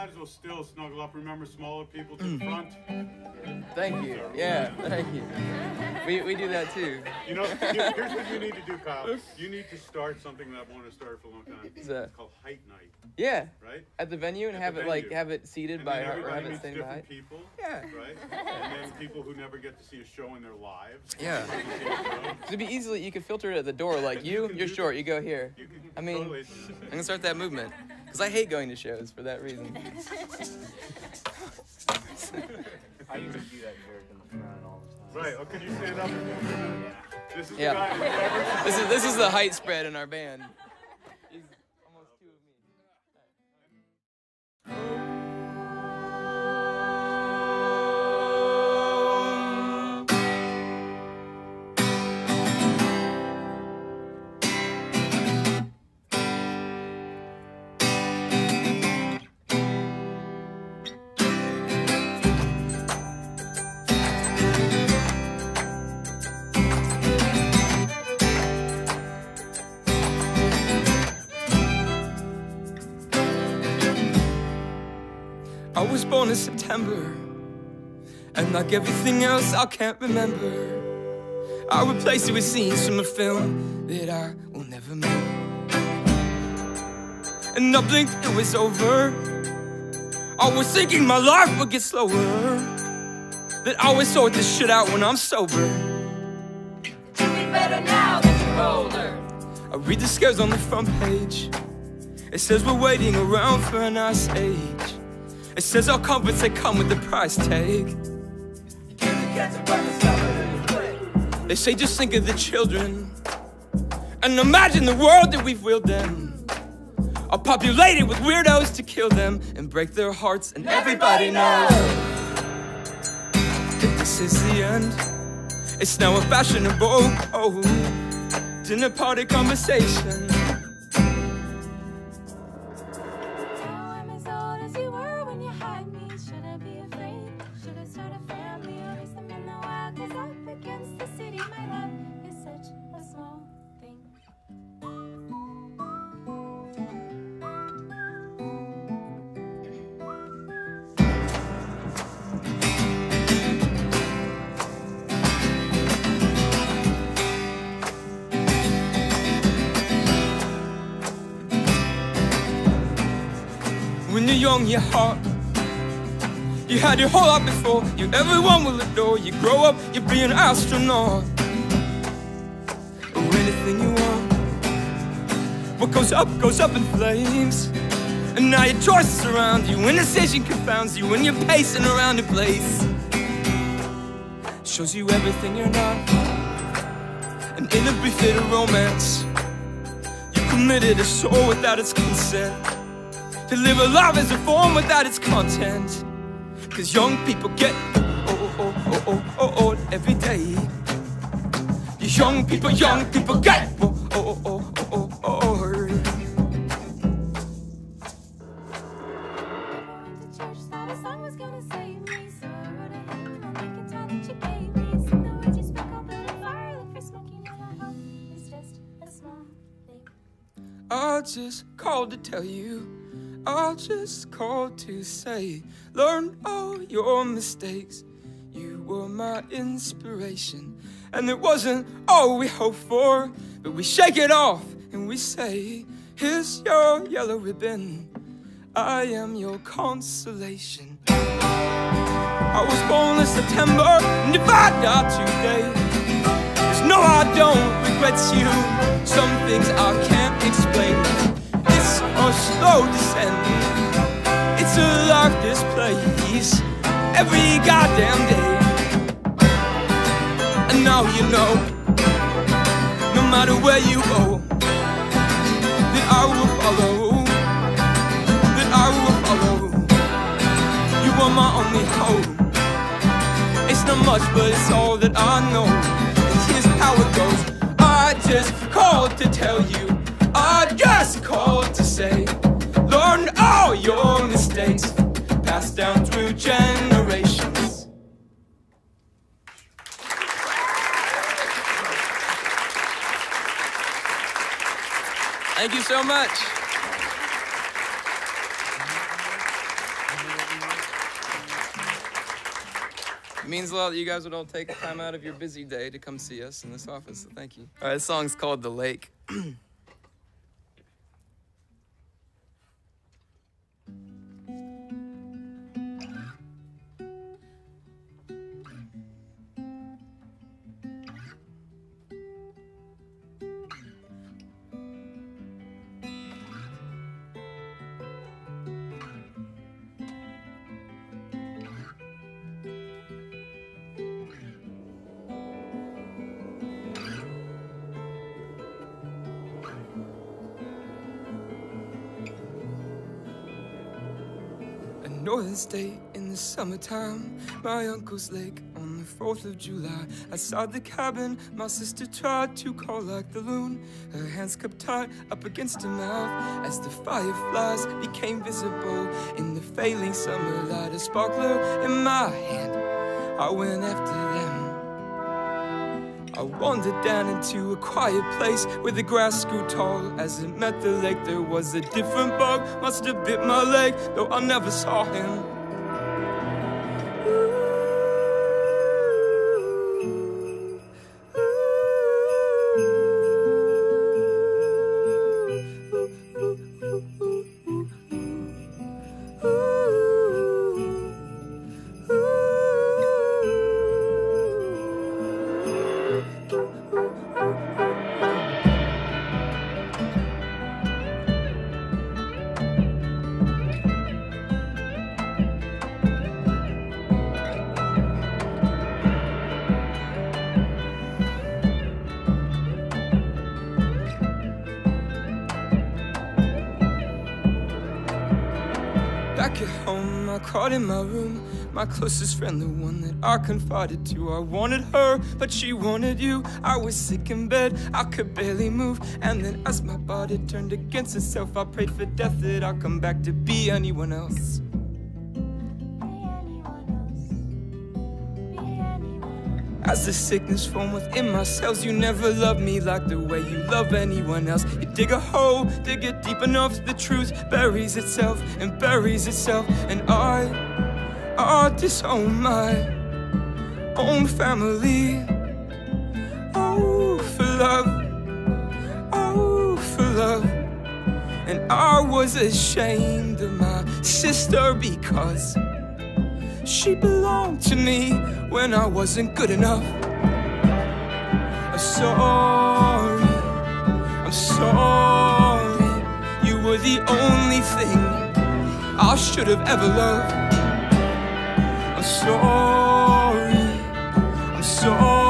might as well still snuggle up. Remember, smaller people to the front. Thank you. Yeah, thank you. We do that too. You know, here's what you need to do, Kyle. You need to start something that I've wanted to start for a long time. It's called Height Night. Yeah. Right? At the venue and have it seated and by then or have it meets staying different by. people. Yeah. Right? And then people who never get to see a show in their lives. Yeah. It'd be easily, you could filter it at the door, like you're short, you go here. I mean, totally. I'm gonna start that movement. Because I hate going to shows for that reason. I used to do that joke in the front all the time. Right, oh, can you stand up? This is the Yeah. guy who never... This is the height spread in our band. He's almost 2 of me. I was born in September, and like everything else I can't remember, I replaced it with scenes from a film that I will never make. And I blinked, it was over. I was thinking my life would get slower, that I would sort this shit out when I'm sober. Do me better now that you're older. I read the scares on the front page. It says we're waiting around for a nice age. It says our comforts, they come with the price tag. They say just think of the children and imagine the world that we've willed them. Are populated with weirdos to kill them and break their hearts, and everybody knows that this is the end. It's now a fashionable dinner party conversation. When you're young, you're hot. You had your whole life before you. Everyone will adore you. Grow up, you'll be an astronaut, or anything you want. What goes up in flames. And now your choices surround you. Indecision confounds you. When you're pacing around the place, shows you everything you're not. And in a brief bit of romance, you committed a soul without its consent. To live a life as a form without its content. Cause young people get old every day. Young people get old. I just called to tell you, I just called to say, learn all your mistakes. You were my inspiration, and it wasn't all we hoped for, but we shake it off and we say, here's your yellow ribbon, I am your consolation. I was born in September, and if I die today, just know I don't regret you. Some things I can't explain. It's a slow descent. It's a life displays every goddamn day. And now you know, no matter where you go, that I will follow. That I will follow. You are my only hope. It's not much, but it's all that I know. And here's how it goes. I just called to tell you, I just called to say, learn all your mistakes, passed down through generations. Thank you so much. It means a lot that you guys would all take time out of your busy day to come see us in this office, so thank you. All right, this song's called The Lake. Northern state in the summertime, my uncle's lake on the 4th of July. Outside the cabin, my sister tried to call like the loon, her hands kept tight up against her mouth as the fireflies became visible in the failing summer light. A sparkler in my hand, I went after them. I wandered down into a quiet place where the grass grew tall. As it met the lake, there was a different bug, must have bit my leg, though I never saw him. Back at home, I caught in my room my closest friend, the one that I confided to. I wanted her, but she wanted you. I was sick in bed, I could barely move. And then as my body turned against itself, I prayed for death, that I'll come back to be anyone else. As the sickness formed within my cells, you never loved me like the way you love anyone else. You dig a hole, dig it deep enough, the truth buries itself and buries itself. And I disown my own family. Oh, for love, oh, for love. And I was ashamed of my sister because she belonged to me when I wasn't good enough. I'm sorry, I'm sorry. You were the only thing I should have ever loved. I'm sorry, I'm sorry.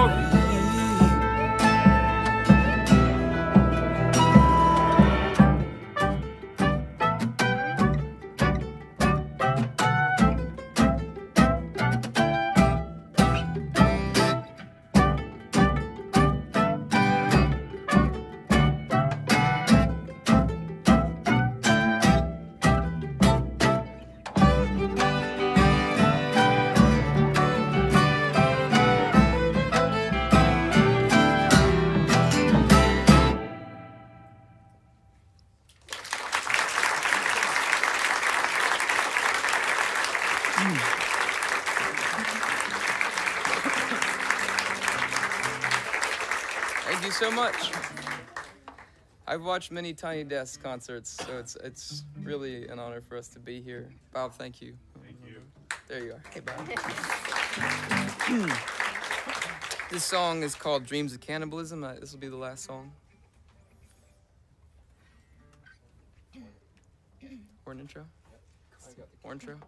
Thank you so much. I've watched many Tiny Desk concerts, so it's really an honor for us to be here. Bob, thank you. Thank you. There you are. Hey, Bob. This song is called Dreams of Cannibalism. This will be the last song. Or an intro? Or intro?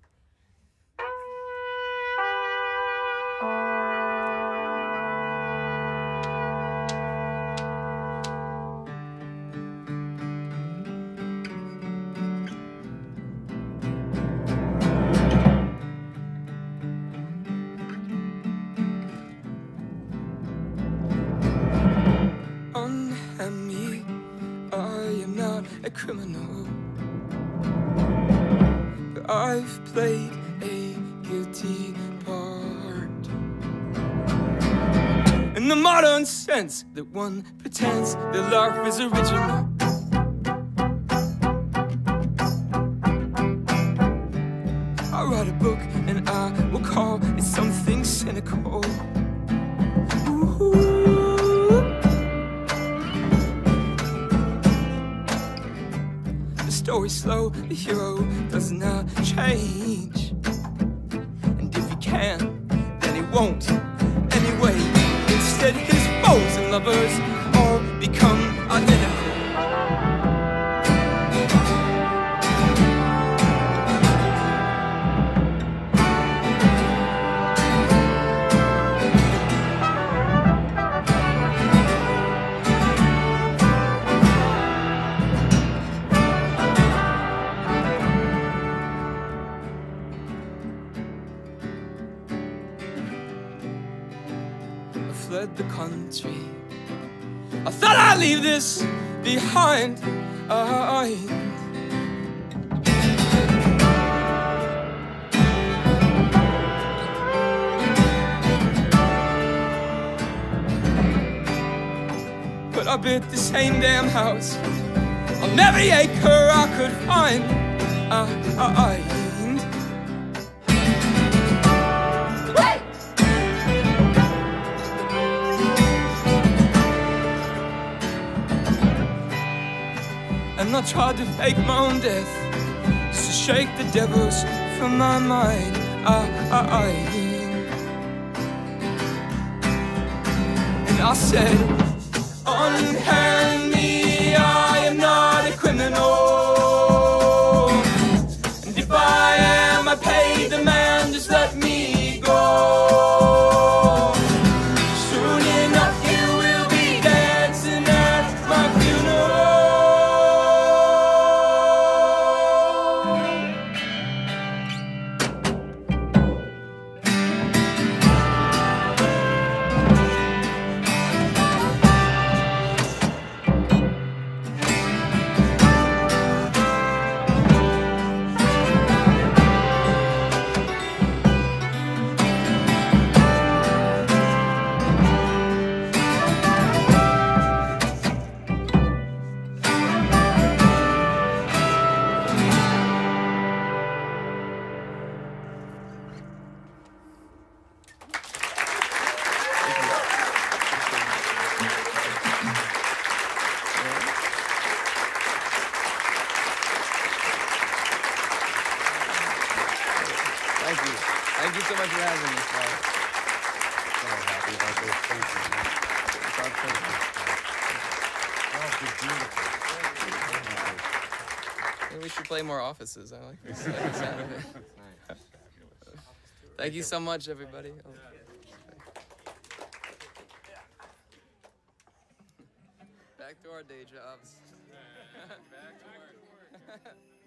Unhappy, I am not a criminal, but I've played a guilty part in the modern sense that one pretends that life is original. I write a book and I will people call it something cynical. Ooh. The story's slow, the hero does not change. And if he can't, then he won't anyway. Instead his foes and lovers all become identical. Fled the country. I thought I'd leave this behind. But I built the same damn house on every acre I could find. And I tried to fake my own death, just to shake the devils from my mind. And I said, unhand me, I am not a criminal. And if I am, I pay the man, just let me go. Soon enough you will be dancing at my funeral. Thank you so much for having us, guys. So happy about this. Thank you, man. It's our pleasure. Oh, Maybe we should play more offices. I like the sound of it. Thank you so much, everybody. Back to our day jobs. Back to work.